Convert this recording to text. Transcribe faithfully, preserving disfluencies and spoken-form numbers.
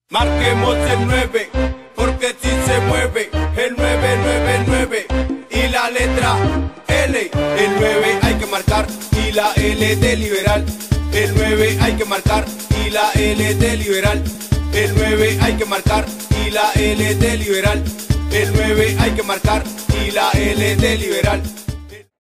Marquemos el nueve, porque si se mueve el nueve nueve nueve y la letra L, el nueve hay que marcar y la L de liberal, el nueve hay que marcar y la L de liberal, el nueve hay que marcar y la L de liberal, el nueve hay que marcar y la L de liberal.